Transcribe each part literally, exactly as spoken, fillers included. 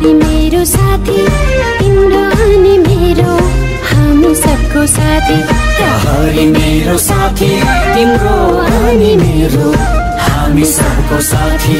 प्रहरी मेरो साथी तिम्रो अनि मेरो हामी सबको साथी प्रहरी मेरो साथी तिम्रो अनि मेरो हामी सबको साथी।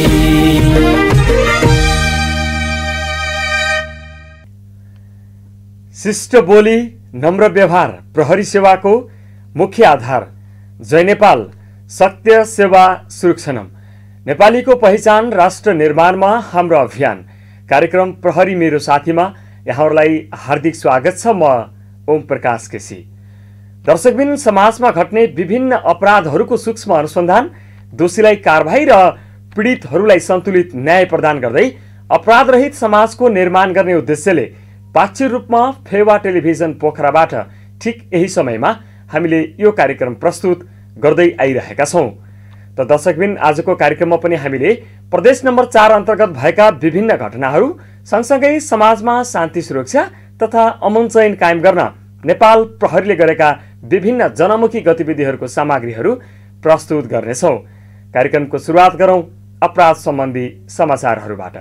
शिष्ट बोली नम्र व्यवहार प्रहरी सेवाको मुख्य आधार। जय नेपाल सत्य सेवा सुरक्षणम। नेपालीको पहिचान राष्ट्र निर्माणमा हाम्रो अभियान कार्यक्रम प्रहरी मेरो साथीमा यहाँहरूलाई हार्दिक स्वागत छ। म ओम प्रकाश केसी। दर्शकबिन, समाजमा घट्ने विभिन्न अपराधहरूको सूक्ष्म अनुसन्धान, दोषीलाई कारबाही र पीडितहरूलाई सन्तुलित न्याय प्रदान गर्दै अपराधरहित समाजको निर्माण गर्ने उद्देश्यले पाक्षिक रूपमा फेवा टेलिभिजन पोखराबाट ठिक यही समयमा हामीले यो कार्यक्रम प्रस्तुत गर्दै आइरहेका छौँ। त दर्शकबिन, आजको कार्यक्रममा पनि हामीले प्रदेश नम्बर चार अन्तर्गत भएका विभिन्न घटनाहरू सँगसँगै समाजमा शान्ति सुरक्षा तथा अमन चयन कायम गर्न नेपाल प्रहरीले गरेका विभिन्न जनमुखी गतिविधिहरूको सामग्रीहरू प्रस्तुत गर्नेछौँ। कार्यक्रमको सुरुवात गरौँ अपराध सम्बन्धी समाचारहरूबाट।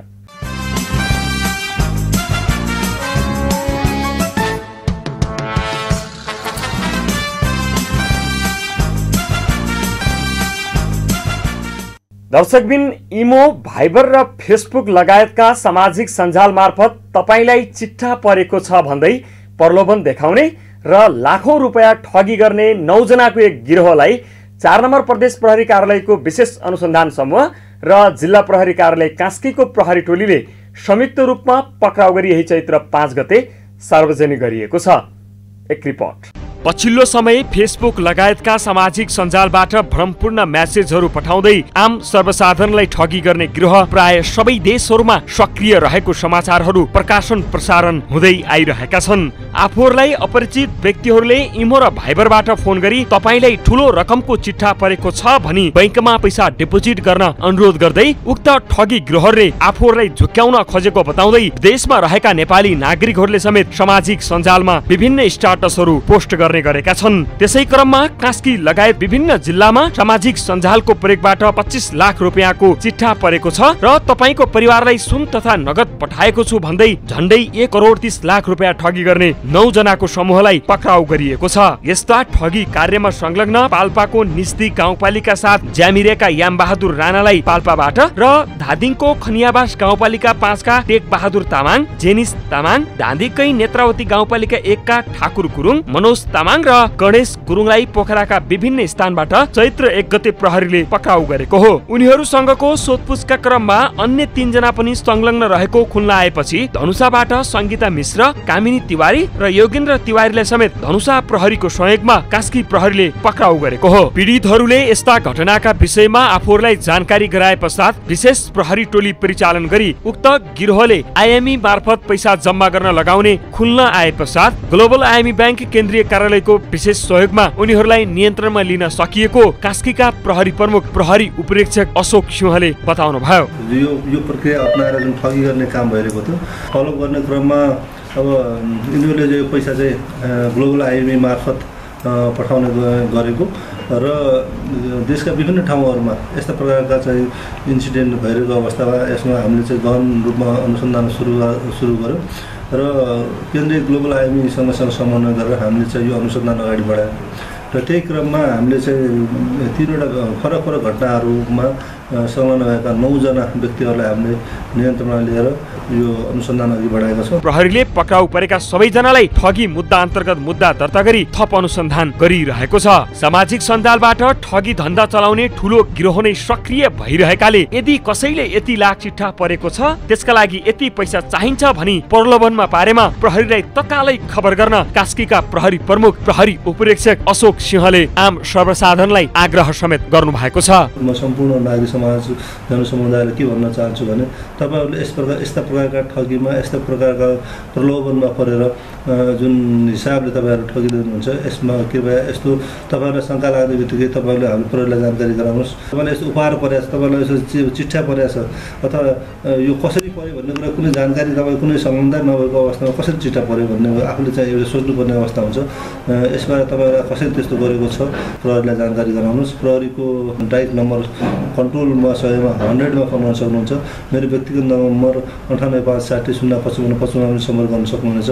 दर्शकबिन, इमो, भाइबर र फेसबुक लगायतका सामाजिक सञ्जाल मार्फत तपाईलाई चिट्ठा परेको छ भन्दै प्रलोभन देखाउने र लाखौं रुपियाँ ठगी गर्ने नौजनाको एक गिरोहलाई चार नम्बर प्रदेश प्रहरी कार्यालयको विशेष अनुसन्धान समूह र जिल्ला प्रहरी कार्यालय कास्कीको प्रहरी टोलीले संयुक्त रूपमा पक्राउ गरी यही चैत्र पाँच गते सार्वजनिक गरिएको छ। एक रिपोर्ट। पछिल्लो समय फेसबुक लगायतका सामाजिक सञ्जालबाट भ्रमपूर्ण म्यासेजहरू पठाउँदै आम सर्वसाधारणलाई ठगी गर्ने गिरोह प्राय सबै देशहरूमा सक्रिय रहेको समाचारहरू प्रकाशन प्रसारण हुँदै आइरहेका छन्। आफूहरूलाई अपरिचित व्यक्तिहरूले इमो र भाइबरबाट फोन गरी तपाईलाई ठूलो रकमको चिट्ठा परेको छ भनी बैंकमा पैसा डिपोजिट गर्न अनुरोध गर्दै उक्त ठगी गिरोहले आफूहरूलाई झुक्क्याउन खोजेको बताउँदै देशमा रहेका नेपाली नागरिकहरूले समेत सामाजिक सञ्जालमा विभिन्न स्टाटसहरू पोस्ट गर्ने गरेका छन्। त्यसै क्रममा कास्की लगायत विभिन्न जिल्लामा सामाजिक सञ्जालको प्रयोगबाट पच्चीस लाख रुपियाँको चिट्ठा परेको छ र तपाईको परिवारलाई सुन तथा नगद पठाएको छु भन्दै झण्डै एक करोड तीस लाख रुपियाँ ठगी गर्ने नौ जनाको समूहलाई पक्राउ गरिएको छ। यस्ता ठगी कार्यमा संलग्न पाल्पाको निस्ती गाउँपालिका साथ ज्यामिरेका याम बहादुर राणालाई पाल्पाबाट र धादिङको खनियाबास गाउँपालिका पाँचका टेक बहादुर तामाङ, जेनिस तामाङ, धादिङकै नेत्रावती गाउँपालिका एकका ठाकुर गुरुङ, मनोज तामाङ र गणेश गुरुङलाई पोखराका विभिन्न स्थानबाट चैत्र एक गते प्रहरीले पक्राउ गरेको हो। उनीहरूसँगको सोधपुछका क्रममा अन्य तीन जना पनि संलग्न रहेको खुल्ला आएपछि धनुषाबाट संगीता मिश्र, कामिनी तिवारी र योगेन्द्र तिवारीलाई समेत धनुषा प्रहरीको सहयोगमा कास्की प्रहरीले पक्राउ गरेको हो। पीडितहरूले यस्ता घटनाका विषयमा आफूहरूलाई जानकारी गराए पश्चात विशेष प्रहरी टोली परिचालन गरी उक्त गिरोहले आइएमई मार्फत पैसा जम्मा गर्न लगाउने खुल्न आए पश्चात ग्लोबल आइएमई ब्याङ्क केन्द्रीय कार्यालयको विशेष सहयोगमा उनीहरूलाई नियन्त्रणमा लिन सकिएको कास्कीका प्रहरी प्रमुख प्रहरी उपरीक्षक अशोक सिंहले बताउनु भयो। यो यो प्रक्रिया अपनाएर जुन ठगी गर्ने काम भइरहेको थियो, फलो गर्ने क्रममा अब यिनीहरूले जो पैसा चाहिँ ग्लोबल आइएमई मार्फत पठाउने गरेको र देशका विभिन्न ठाउँहरूमा यस्ता प्रकारका चाहिँ इन्सिडेन्ट भइरहेको अवस्थामा यसमा हामीले चाहिँ गहन रूपमा अनुसन्धान सुरु सुरु गर्यौँ र केन्द्रीय ग्लोबल आइएमईसँग समन्वय गरेर हामीले चाहिँ यो अनुसन्धान अगाडि बढायौँ र त्यही क्रममा हामीले चाहिँ तीनवटा फरक फरक घटनाहरूमा संलग्न भएका नौजना व्यक्तिहरूलाई हामीले नियन्त्रणमा लिएर यो अनुसन्धान अघि बढाएका छौँ। प्रहरीले पक्राउ परेका सबैजनालाई ठगी मुद्दा अन्तर्गत मुद्दा दर्ता गरी थप अनुसन्धान गरिरहेको छ। सामाजिक सञ्जालबाट ठगी धन्दा चलाउने ठूलो गिरोह नै सक्रिय भइरहेकाले यदि कसैले यति लाख चिट्ठा परेको छ, त्यसका लागि यति पैसा चाहिन्छ भनी प्रलोभनमा पारेमा प्रहरीलाई तत्कालै खबर गर्न कास्कीका प्रहरी प्रमुख प्रहरी उपरीक्षक अशोक सिंहले आम सर्वसाधारणलाई आग्रह समेत गर्नु भएको छ। म सम्पूर्ण नागरिक समाज जनसमुदायलाई के भन्न चाहन्छु भने तपाईहरुले यस प्रकार यस्ता प्रकारका ठगीमा यस्ता प्रकारका प्रलोभनमा परेर जुन हिसाबले तपाईहरु ठगिदिनु हुन्छ, यसमा के भए यस्तो तपाईहरुलाई शंका लाग्ने बित्तिकै तपाईहरुले हामी प्रहरीलाई जानकारी गराउनुस्। तपाईलाई यस्तो उपहार परेछ, तपाईलाई यस्तो चिट्ठा परेछ अथवा यो कसरी पर्यो भन्ने कुरा कुनै जानकारी तपाईको कुनै सम्बन्ध नभएको अवस्थामा कसरी चिट्ठा पर्यो भन्ने आफूले चाहिँ एउटा सोच्नुपर्ने अवस्था हुन्छ। यसबारे तपाईहरुले कसरी त्यस्तो गरेको छ प्रहरीलाई जानकारी गराउनुस्। प्रहरीको डाइरेक्ट नम्बर कन्ट्रोल टोलमा सयमा हन्ड्रेडमा फोन गर्न सक्नुहुन्छ। मेरो व्यक्तिगत नम्बर अन्ठानब्बे पाँच साठी शून्य पचपन्न पचपन्नमा सम्पर्क गर्न सक्नुहुनेछ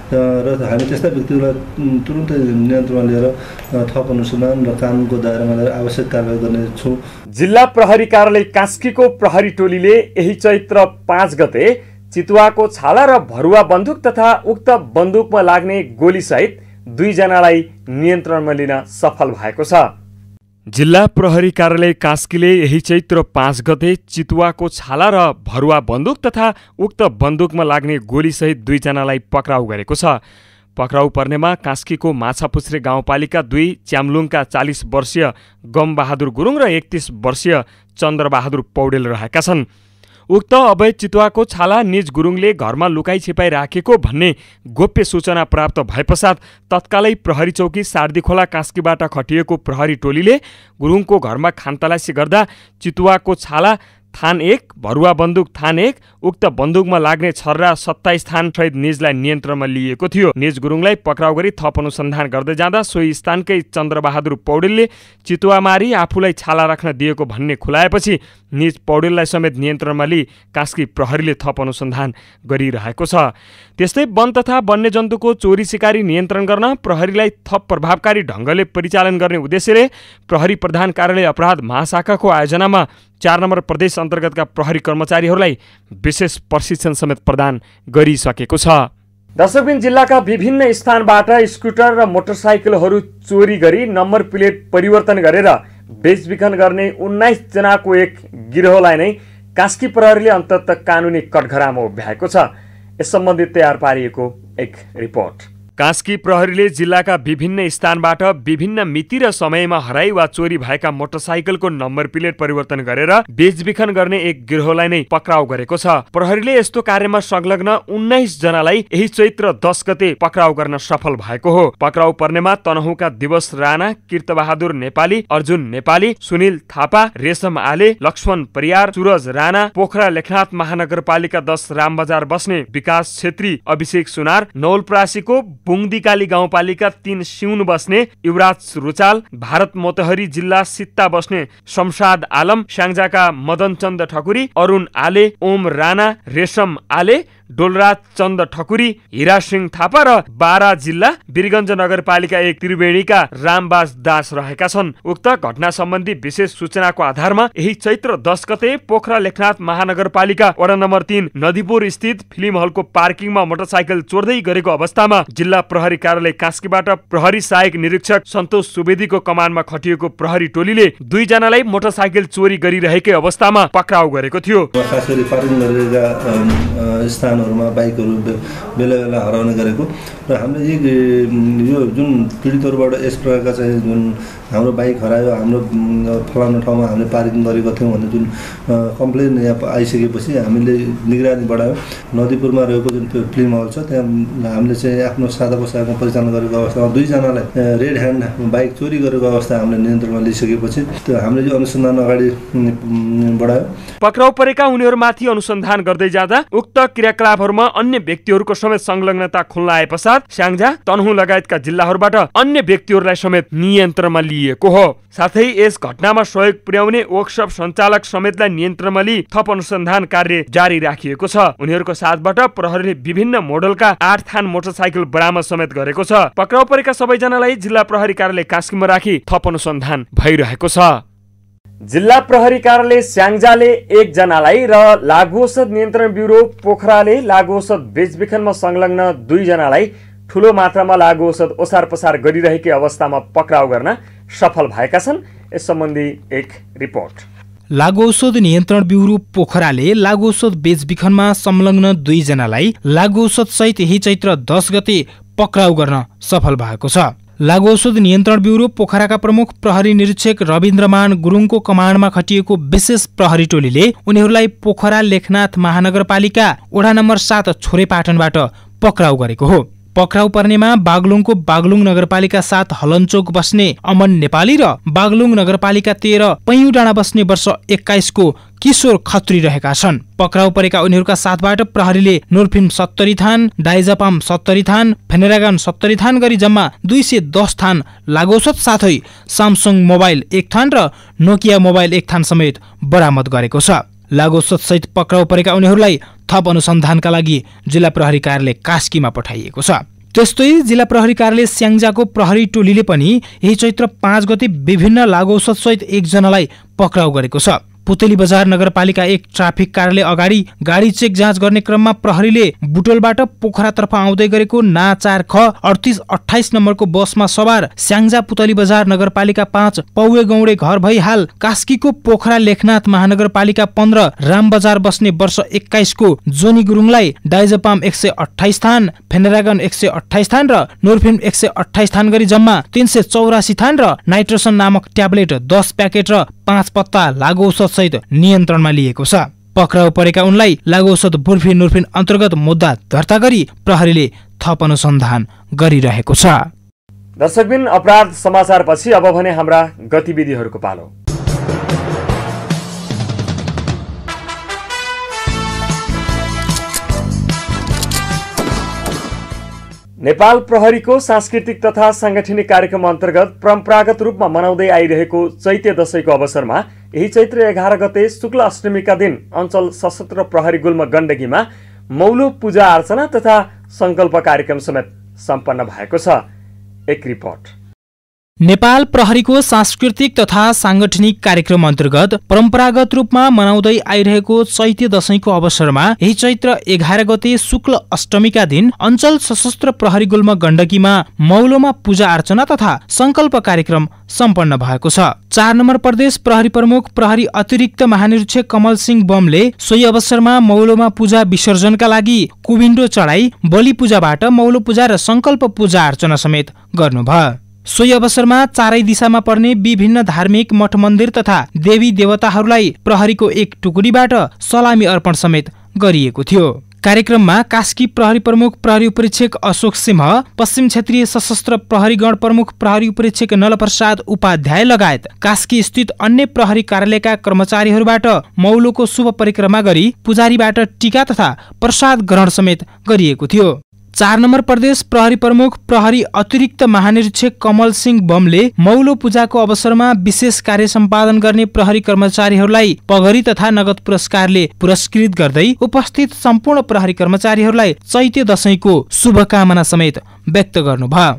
र हामी त्यस्ता व्यक्तिहरूलाई तुरुन्तै नियन्त्रणमा लिएर थप अनुसन्धान र कानुनको दायरामा लिएर आवश्यक कारबाही गर्नेछौँ। जिल्ला प्रहरी कार्यालय कास्कीको प्रहरी टोलीले यही चैत्र पाँच गते चितुवाको छाला र भरुवा बन्दुक तथा उक्त बन्दुकमा लाग्ने गोलीसहित दुईजनालाई नियन्त्रणमा लिन सफल भएको छ। जिल्ला प्रहरी कार्यालय कास्कीले यही चैत्र पाँच गते चितुवाको छाला र भरुवा बन्दुक तथा उक्त बन्दुकमा लाग्ने गोलीसहित दुईजनालाई पक्राउ गरेको छ। पक्राउ पर्नेमा कास्कीको माछापुछ्रे गाउँपालिका दुई च्याम्लुङका चालिस वर्षीय गमबहादुर गुरुङ र एकतीस वर्षीय चन्द्रबहादुर पौडेल रहेका छन्। उक्त अवैध चितुवाको छाला निज गुरुङले घरमा लुकाई छिपाई राखेको भन्ने गोप्य सूचना प्राप्त भएपश्चात तत्कालै प्रहरी चौकी सार्दीखोला कास्कीबाट खटिएको प्रहरी टोलीले गुरुङको घरमा खानतलासी गर्दा चितुवाको छाला थान एक, भरुवा बन्दुक थान एक, उक्त बन्दुकमा लाग्ने छर्रा सत्ताइस थान सहित निजलाई नियन्त्रणमा लिएको थियो। निज गुरुङलाई पक्राउ गरी थप अनुसन्धान गर्दै जाँदा सोही स्थानकै चन्द्रबहादुर पौडेलले चितुवा मारी आफूलाई छाला राख्न दिएको भन्ने खुलाएपछि निज पौडेललाई समेत नियन्त्रणमा लिई कास्की प्रहरीले थप अनुसन्धान गरिरहेको छ। त्यस्तै वन तथा वन्यजन्तुको चोरी सिकारी नियन्त्रण गर्न प्रहरीलाई थप प्रभावकारी ढङ्गले परिचालन गर्ने उद्देश्यले प्रहरी प्रधान कार्यालय अपराध महाशाखाको आयोजनामा चार नम्बर प्रदेश अन्तर्गतका प्रहरी कर्मचारीहरूलाई विशेष प्रशिक्षण समेत प्रदान गरिसकेको छ। दर्शकबिन जिल्लाका विभिन्न स्थानबाट स्कुटर र मोटरसाइकलहरू चोरी गरी नम्बर प्लेट परिवर्तन गरेर बेचबिखन गर्ने उन्नाइस जनाको एक गिरोहलाई नै कास्की प्रहरीले अन्ततः कानुनी कठघरामा उभ्याएको छ। यस सम्बन्धी तयार पारिएको एक रिपोर्ट। कास्की प्रहरीले जिल्लाका विभिन्न स्थानबाट विभिन्न मिति र समयमा हराई वा चोरी भएका मोटरसाइकलको नम्बर प्लेट परिवर्तन गरेर बेचबिखन गर्ने एक गिरोहलाई नै पक्राउ गरेको छ। प्रहरीले यस्तो कार्यमा संलग्न उन्नाइस जनालाई यही चैत्र दस गते पक्राउ गर्न सफल भएको हो। पक्राउ पर्नेमा तनहुँका दिवस राणा, कीर्तबहादुर नेपाली, अर्जुन नेपाली, सुनिल थापा, रेशम आले, लक्ष्मण परियार, सूरज राणा, पोखरा लेखनाथ महानगरपालिका दस रामबजार बस्ने विकास छेत्री, अभिषेक सुनार, नौलप्रासीको बुङदीकाली गाउँपालिका तीन सिउन बस्ने युवराज रुचाल, भारत मोतहरी जिल्ला सित्ता बस्ने शमशाद आलम, स्याङ्जाका मदन चन्द ठकुरी, अरुण आले, ओम राणा, रेशम आले, डोलराज चन्द ठकुरी, हिरा सिंह थापा र बारा जिल्ला वीरगञ्ज नगरपालिका एक त्रिवेणीका रामबाज दास रहेका छन्। उक्त घटना सम्बन्धी विशेष सूचनाको आधारमा यही चैत्र दस गते पोखरा लेखनाथ महानगरपालिका वडा नम्बर तीन नदीपुर स्थित फिल्म हलको पार्किङमा मोटरसाइकल चोर्दै गरेको अवस्थामा जिल्ला प्रहरी कार्यालय कास्कीबाट प्रहरी सहायक निरीक्षक सन्तोष सुवेदीको कमानमा खटिएको प्रहरी टोलीले दुईजनालाई मोटरसाइकल चोरी गरिरहेकै अवस्थामा पक्राउ गरेको थियो। स्थानहरूमा बाइकहरू बेला बेला हराउने गरेको र हामीले यो जुन पीडितहरूबाट यस प्रकारका चाहिँ जुन हाम्रो बाइक हरायो, हाम्रो फलानु ठाउँमा हामीले पार्किङ गरेको थियौँ भन्ने जुन कम्प्लेन यहाँ आइसकेपछि हामीले निगरानी बढायो। नदीपुरमा रहेको जुन फिल्म हल छ त्यहाँ हामीले चाहिँ आफ्नो सादा पोसाकमा परिचालन गरेको अवस्थामा दुईजनालाई रेड ह्यान्ड बाइक चोरी गरेको अवस्था हामीले नियन्त्रणमा लिइसकेपछि त्यो हामीले यो अनुसन्धान अगाडि बढायो। पक्राउ परेका उनीहरूमाथि अनुसन्धान गर्दै जाँदा उक्त क्रियाकलापहरूमा अन्य व्यक्तिहरूको समेत संलग्नता खुल्न आए पश्चात स्याङ्जा, तनहुँ लगायतका जिल्लाहरूबाट अन्य व्यक्तिहरूलाई समेत नियन्त्रणमा लिइएको हो। साथै यस घटनामा सहयोग पुर्याउने वर्कसप सञ्चालक समेतलाई नियन्त्रणमा लिई थप अनुसन्धान कार्य जारी राखिएको छ। उनीहरूको साथबाट प्रहरीले विभिन्न मोडलका आठ थान मोटरसाइकल बरामद समेत गरेको छ। पक्राउ परेका सबैजनालाई जिल्ला प्रहरी कार्यालय कास्कीमा राखी थप अनुसन्धान भइरहेको छ। जिल्ला प्रहरी कार्यालय स्याङ्जाले एक जनालाई र लागु औषध नियन्त्रण ब्युरो पोखराले लागु औषध बेचबिखनमा संलग्न दुई जनालाई ठूलो मात्रामा लागु औषध ओसार पसार गरिरहेकै अवस्थामा पक्राउ गर्न सफल भएका छन्। यस सम्बन्धी एक रिपोर्ट। लागु औषध नियन्त्रण ब्युरो पोखराले लागु औषध बेचबिखनमा संलग्न दुई जनालाई लागु औषध सहित यही चैत्र दस गते पक्राउ गर्न सफल भएको छ। लागु औषध नियन्त्रण ब्युरो पोखराका प्रमुख प्रहरी निरीक्षक रविन्द्रमान गुरुङको कमान्डमा खटिएको विशेष प्रहरी टोलीले उनीहरूलाई पोखरा लेखनाथ महानगरपालिका वडा नम्बर सात छोरेपाटनबाट पक्राउ गरेको हो। पक्राउ पर्नेमा बागलुङको बागलुङ नगरपालिका सात हलनचोक बस्ने अमन नेपाली र बागलुङ नगरपालिका तेह्र पैयुँ डाँडा बस्ने वर्ष एक्काइसको किशोर खत्री रहेका छन्। पक्राउ परेका उनीहरूका साथबाट प्रहरीले नोरफिल्म सत्तरी थान, डाइजापाम सत्तरी थान, फेनेरागन सत्तरी थान गरी जम्मा दुई सय दस थान लागौसत साथै सामसङ मोबाइल एक थान र नोकिया मोबाइल एक थान समेत बरामद गरेको छ। लागौसत सहित पक्राउ परेका उनीहरूलाई थप अनुसन्धानका लागि जिल्ला प्रहरी कार्यालय कास्कीमा पठाइएको छ। त्यस्तै जिल्ला प्रहरी कार्यालय स्याङ्जाको प्रहरी टोलीले पनि यही चैत्र पाँच गते विभिन्न लागौसत सहित एकजनालाई पक्राउ गरेको छ। पुतेली बजार नगरपालिका एक ट्राफिक कार्यालय अगाडि गाडी चेक जाँच गर्ने क्रममा प्रहरीले बुटोलबाट पोखरातर्फ आउँदै गरेको ना चार ख अडतिस अठाइस नम्बरको बसमा सवार स्याङ्जा पुतली बजार नगरपालिका पाँच पौवे गौडे घर भई हाल कास्कीको पोखरा लेखनाथ महानगरपालिका पन्ध्र राम बजार बस्ने वर्ष एक्काइसको जोनी गुरुङलाई डाइजापाम एक सय अठाइस थान, फेनेरागन एक सय अठाइस थान र नोरफिल्म एक सय अठाइस थान गरी जम्मा तीन सय चौरासी थान र नाइट्रोसन नामक ट्याब्लेट दस प्याकेट र पाँच पत्ता लागौसत सहित नियन्त्रणमा लिएको छ। पक्राउ परेका उनलाई लागौसत बुर्फी नोरफिन अन्तर्गत मुद्दा दर्ता गरी प्रहरीले थप अनुसन्धान गरिरहेको छ। दर्शकबिन अपराध समाचारपछि अब भने हाम्रा गतिविधिहरूको पालो। नेपाल प्रहरीको सांस्कृतिक तथा सांगठनिक कार्यक्रम अन्तर्गत परम्परागत रूपमा मनाउँदै आइरहेको चैते दशैंको अवसरमा यही चैत्र एघार गते शुक्ल अष्टमीका दिन अञ्चल सशस्त्र प्रहरी गुल्म गण्डकीमा मौलो पूजा अर्चना तथा संकल्प कार्यक्रम समेत सम्पन्न भएको छ। एक रिपोर्ट। नेपाल प्रहरीको सांस्कृतिक तथा सांगठनिक कार्यक्रम अन्तर्गत परम्परागत रूपमा मनाउँदै आइरहेको चैते दशैंको अवसरमा यही चैत्र एघार गते शुक्ल अष्टमीका दिन अञ्चल सशस्त्र प्रहरी गुल्म गण्डकीमा मौलोमा पूजा अर्चना तथा संकल्प कार्यक्रम सम्पन्न भएको छ। चार नम्बर प्रदेश प्रहरी प्रमुख प्रहरी अतिरिक्त महानिरीक्षक कमल सिंह बमले सोही अवसरमा मौलोमा पूजा विसर्जनका लागि कुविन्डो चढाई बलि पूजाबाट मौलो पूजा र संकल्प पूजा अर्चना समेत गर्नुभयो। सोही अवसरमा चारै दिशामा पर्ने विभिन्न धार्मिक मठ मन्दिर तथा देवी देवताहरूलाई प्रहरीको एक टुकडीबाट सलामी अर्पण समेत गरिएको थियो। कार्यक्रममा कास्की प्रहरी प्रमुख प्रहरी उपरीक्षक अशोक सिंह, पश्चिम क्षेत्रीय सशस्त्र प्रहरी गण प्रमुख प्रहरी उपरीक्षक नलप्रसाद उपाध्याय लगायत कास्की स्थित अन्य प्रहरी कार्यालयका कर्मचारीहरूबाट मौलोको शुभ परिक्रमा गरी पुजारीबाट टीका तथा प्रसाद ग्रहण समेत गरिएको थियो। चार नम्बर प्रदेश प्रहरी प्रमुख प्रहरी अतिरिक्त महानिरीक्षक कमल सिंह बमले मौलो पूजाको अवसरमा विशेष कार्य सम्पादन गर्ने प्रहरी कर्मचारीहरूलाई पगरी तथा नगद पुरस्कारले पुरस्कृत गर्दै उपस्थित सम्पूर्ण प्रहरी कर्मचारीहरूलाई चैते दशैंको शुभकामना समेत व्यक्त गर्नुभयो।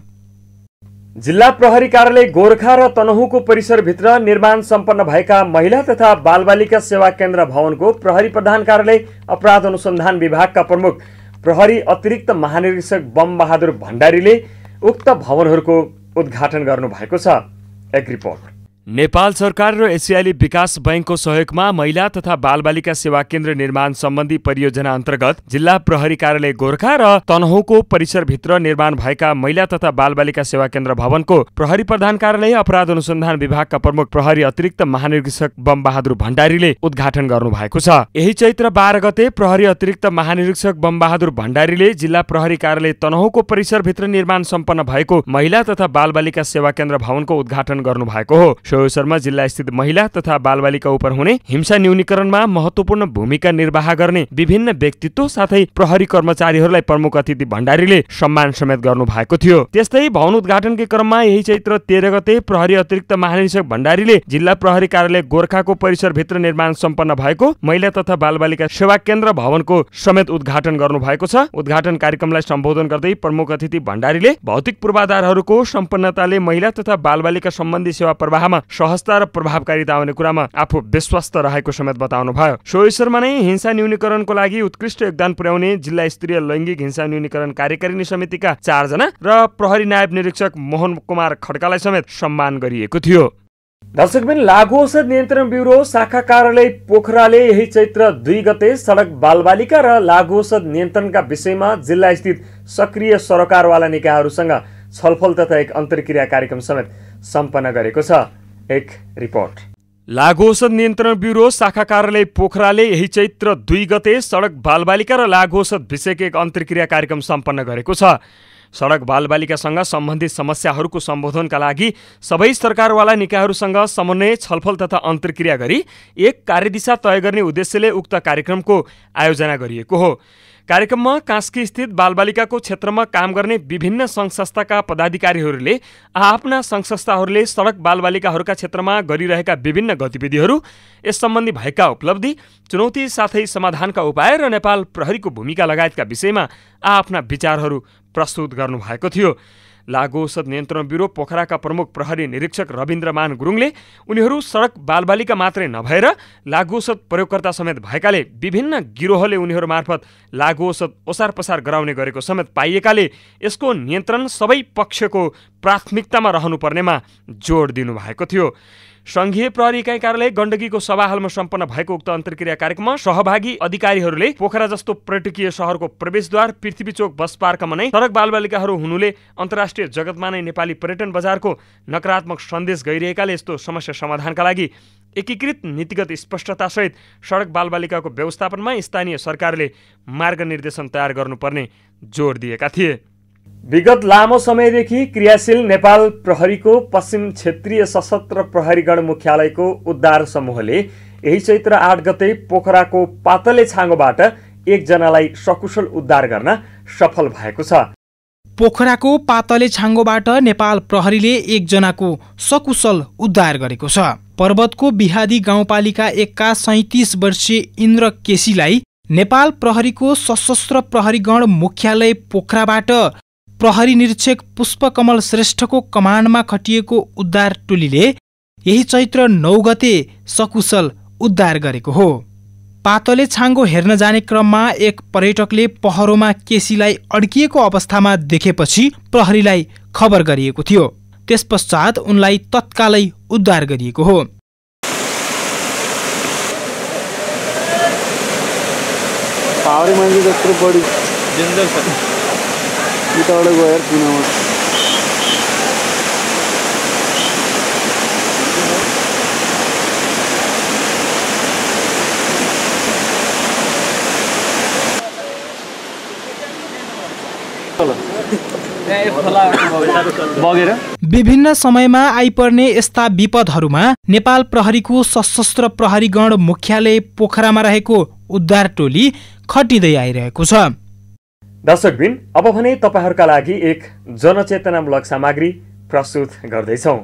जिल्ला प्रहरी कार्यालय गोरखा र तनहुँको परिसरभित्र निर्माण सम्पन्न भएका महिला तथा बालबालिका सेवा केन्द्र भवनको प्रहरी प्रधान कार्यालय अपराध अनुसन्धान विभागका प्रमुख प्रहरी अतिरिक्त महानिरीक्षक बम बहादुर भण्डारीले उक्त भवनहरूको उद्घाटन गर्नु भएको छ। एक रिपोर्ट। नेपाल सरकार र एसियाली विकास बैंकको सहयोगमा महिला तथा बालबालिका सेवा केन्द्र निर्माण सम्बन्धी परियोजना अन्तर्गत जिल्ला प्रहरी कार्यालय गोरखा र तनहुँको परिसरभित्र निर्माण भएका महिला तथा बालबालिका सेवा केन्द्र भवनको प्रहरी प्रधान कार्यालय अपराध अनुसन्धान विभागका प्रमुख प्रहरी अतिरिक्त महानिरीक्षक बम बहादुर भण्डारीले उद्घाटन गर्नु भएको छ। यही चैत्र बाह्र गते प्रहरी अतिरिक्त महानिरीक्षक बम बहादुर भण्डारीले जिल्ला प्रहरी कार्यालय तनहुँको परिसरभित्र निर्माण सम्पन्न भएको महिला तथा बालबालिका सेवा केन्द्र भवनको उद्घाटन गर्नु भएको हो। अवसरमा जिल्ला स्थित महिला तथा बालबालिका उपर हुने हिंसा न्यूनीकरणमा महत्वपूर्ण भूमिका निर्वाह गर्ने विभिन्न व्यक्तित्व साथै प्रहरी कर्मचारीहरूलाई प्रमुख अतिथि भण्डारीले सम्मान समेत गर्नु भएको थियो। त्यस्तै भवन उद्घाटनकै क्रममा यही चैत्र तेह्र गते प्रहरी अतिरिक्त महानिरीक्षक भण्डारीले जिल्ला प्रहरी कार्यालय गोरखाको परिसरभित्र निर्माण सम्पन्न भएको महिला तथा बालबालिका सेवा केन्द्र भवनको समेत उद्घाटन गर्नु भएको छ। उद्घाटन कार्यक्रमलाई सम्बोधन गर्दै प्रमुख अतिथि भण्डारीले भौतिक पूर्वाधारहरूको सम्पन्नताले महिला तथा बालबालिका सम्बन्धी सेवा प्रवाहमा सहजता र प्रभावकारिता आउने कुरामा आफू विश्वस्त रहेको समेत बताउनु भयो। सो अवसरमा नै हिंसा न्यूनीकरणको लागि उत्कृष्ट योगदान पुर्याउने जिल्ला स्तरीय लैङ्गिक हिंसा न्यूनीकरण कार्यकारिणी समितिका चारजना र प्रहरी नायब निरीक्षक मोहन कुमार खड्कालाई समेत सम्मान गरिएको थियो। दर्शकबिन लागु औषध नियन्त्रण ब्युरो शाखा कार्यालय पोखराले यही चैत्र दुई गते सडक बालबालिका र लागु औषध नियन्त्रणका विषयमा जिल्ला स्थित सक्रिय सरोकारवाला निकायहरूसँग छलफल तथा एक अन्तर्क्रिया कार्यक्रम समेत सम्पन्न गरेको छ। एक रिपोर्ट। लागु औषध नियन्त्रण ब्युरो शाखा कार्यालय पोखराले यही चैत्र दुई गते सडक बालबालिका र लागु औषध विषयको एक अन्तर्क्रिया कार्यक्रम सम्पन्न गरेको छ। सडक बालबालिकासँग सम्बन्धित समस्याहरूको सम्बोधनका लागि सबै सरकारवाला निकायहरूसँग समन्वय, छलफल तथा अन्तर्क्रिया गरी एक कार्यदिशा तय गर्ने उद्देश्यले उक्त कार्यक्रमको आयोजना गरिएको हो। कार्यक्रममा कास्की स्थित बालबालिकाको क्षेत्रमा काम गर्ने विभिन्न सङ्घ संस्थाका पदाधिकारीहरूले आफ्ना सङ्घ संस्थाहरूले सडक बालबालिकाहरूका क्षेत्रमा गरिरहेका विभिन्न गतिविधिहरू, यस सम्बन्धी भएका उपलब्धि, चुनौती साथै समाधानका उपाय र नेपाल प्रहरीको भूमिका लगायतका विषयमा आफ्ना विचारहरू प्रस्तुत गर्नुभएको थियो। लागु औषध नियन्त्रण ब्युरो पोखराका प्रमुख प्रहरी निरीक्षक रविन्द्रमान गुरुङले उनीहरू सडक बालबालिका मात्रै नभएर लागु औषध प्रयोगकर्ता समेत भएकाले विभिन्न गिरोहले उनीहरू मार्फत लागु औषध ओसार पसार गराउने गरेको समेत पाइएकाले यसको नियन्त्रण सबै पक्षको प्राथमिकतामा रहनुपर्नेमा जोड दिनुभएको थियो। संघीय प्रहरी इकाइ कार्यालय गण्डकीको सभा हलमा सम्पन्न भएको उक्त अन्तर्क्रिया कार्यक्रममा सहभागी अधिकारीहरूले पोखरा जस्तो पर्यटकीय सहरको प्रवेशद्वार पृथ्वी चोक बस पार्कमा नै सडक बालबालिकाहरू हुनुले अन्तर्राष्ट्रिय जगतमा नै नेपाली पर्यटन बजारको नकारात्मक सन्देश गइरहेकाले यस्तो समस्या समाधानका लागि एकीकृत नीतिगत स्पष्टतासहित सडक बालबालिकाको व्यवस्थापनमा स्थानीय सरकारले मार्गनिर्देशन तयार गर्नुपर्ने जोड दिएका थिए। विगत लामो समयदेखि क्रियाशील नेपाल प्रहरीको पश्चिम क्षेत्रीय सशस्त्र प्रहरीगण मुख्यालयको उद्धार समूहले यही चैत्र आठ गते पोखराको पातले छाँगोबाट एकजनालाई सकुशल उद्धार गर्न सफल भएको छ। पोखराको पातले छाँगोबाट नेपाल प्रहरीले एकजनाको सकुशल उद्धार गरेको छ। पर्वतको बिहादी गाउँपालिका एकका सैतिस वर्षीय इन्द्र केसीलाई नेपाल प्रहरीको सशस्त्र प्रहरीगण मुख्यालय पोखराबाट प्रहरी निरीक्षक पुष्पकमल श्रेष्ठको कमान्डमा खटिएको उद्धार टोलीले यही चैत्र नौ गते सकुशल उद्धार गरेको हो। पातले छाँगो हेर्न जाने क्रममा एक पर्यटकले पहरोमा केसीलाई अड्किएको अवस्थामा देखेपछि प्रहरीलाई खबर गरिएको थियो। त्यसपश्चात उनलाई तत्कालै उद्धार गरिएको हो। विभिन्न समयमा आइपर्ने यस्ता विपदहरूमा नेपाल प्रहरीको सशस्त्र प्रहरीगण मुख्यालय पोखरामा रहेको उद्धार टोली खटिँदै आइरहेको छ। दर्शकबिन, अब भने तपाईहरूका लागि एक जनचेतनामूलक सामग्री प्रस्तुत गर्दैछौँ।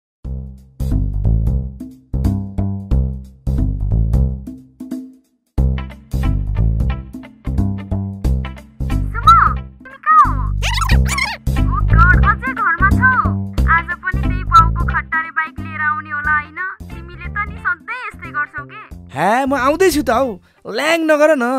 हाँ, म आउँदैछु त हौ, ल्याङ नगर न।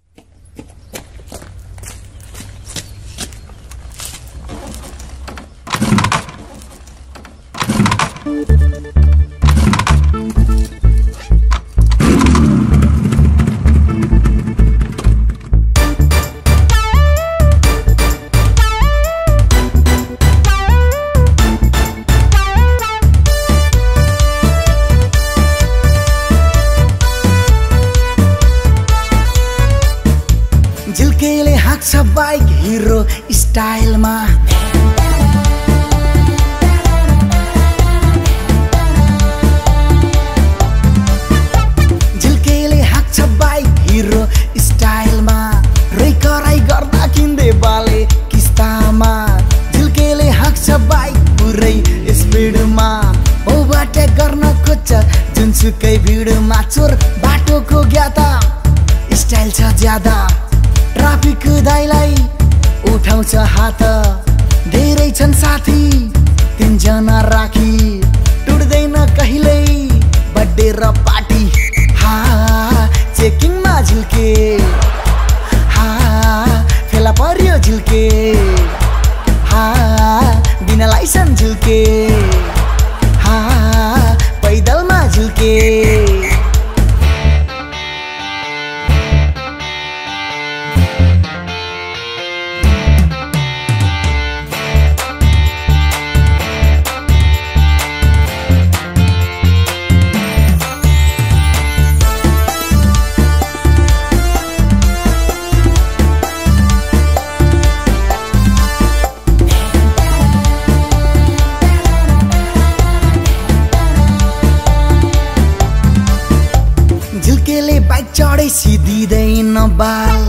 बाइक हिरो स्टाइलमा झिल्केले हाँक्छ बाइक हिरो स्टाइलमा रै कराई गर्दा किन्दै बाले किस्तामा झिल्केले हाँक्छ बाइक पुरै स्पिडमा ओभरटेक गर्न खोज्छ जुनसुकै भिडमा चोर बाटोको ज्ञाता स्टाइल छ ज्यादा ट्राफिक दाइलाई उठाउँछ हात धेरै छन् साथी तीनजना राखी टुट्दैन कहिल्यै बर्थडे र पार्टी हा चेकिङमा झिल्के हा फेला पर्यो झिल्के हा बिना लाइसेन्स झिल्के हा पैदलमा झिल्के बाल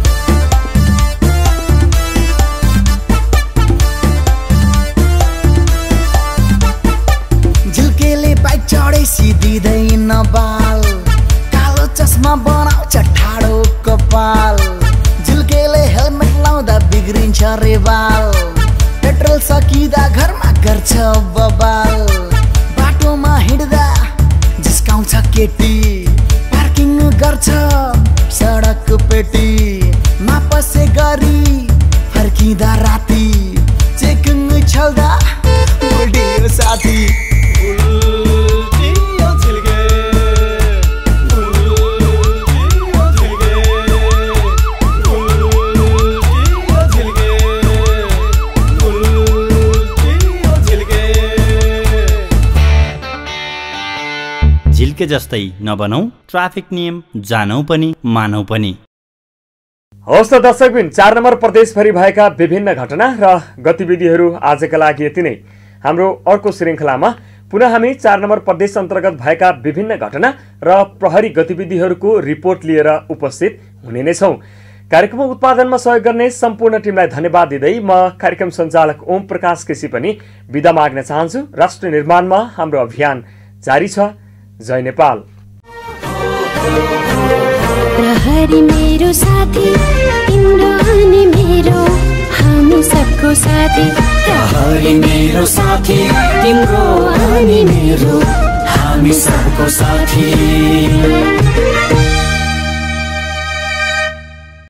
झिल्केले बाइक चढे सिधिँदैन बाल कालो चस्मा बनाउँछ ठाडो कपाल झिल्केले हेलमेट लाउँदा बिग्रिन्छ रे बाल पेट्रोल सकिँदा घरमा गर्छ बबाल बाटोमा हिँड्दा जिस्काउँछ केटी पार्किङ गर्छ सडक पेटी मापसे गरी फर्किँदा राति चेकिङ छल्दा उल्टियो साथी झिल्के जस्तै नबनौ ट्राफिक नियम जानौ पनि मानौ पनि। हवस् त दर्शकबिन, चार नम्बर प्रदेशभरि भएका विभिन्न घटना र गतिविधिहरू आजका लागि यति नै। हाम्रो अर्को श्रृङ्खलामा पुनः हामी चार नम्बर प्रदेश अन्तर्गत भएका विभिन्न घटना र प्रहरी गतिविधिहरूको रिपोर्ट लिएर उपस्थित हुने नै छौँ। कार्यक्रम उत्पादनमा सहयोग गर्ने सम्पूर्ण टिमलाई धन्यवाद दिँदै म कार्यक्रम सञ्चालक ओम प्रकाश केसी पनि बिदा माग्न चाहन्छु। राष्ट्र निर्माणमा हाम्रो अभियान जारी छ। जय नेपाल। प्रहरी मेरो साथी, तिम्रो अनि मेरो हामी सबको साथी। प्रहरी मेरो साथी, तिम्रो अनि मेरो हामी सबको साथी।